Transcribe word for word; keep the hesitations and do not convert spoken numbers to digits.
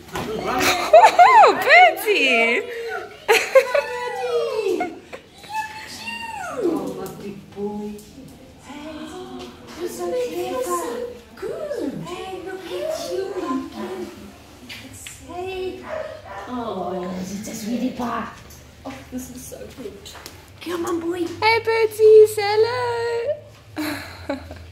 Oh, Bertie! Oh, lovely boy. Hey, you're so clever. Good. Hey, look at you. Hey. Oh, that's really bad. Oh, this is so good. Come on, boy. Hey, Bertie, say hello.